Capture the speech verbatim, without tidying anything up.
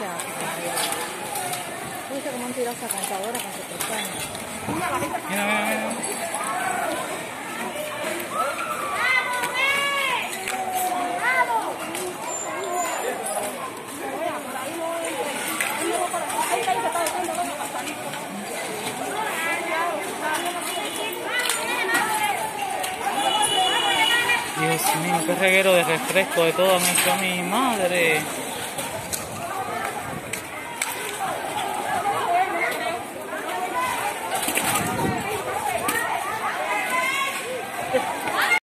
se hace. ¿Viste cómo han tirado esa cantadora con su pestaña? Mira, mira, mira. Dios mío, qué reguero de refresco de todo me echó mi madre.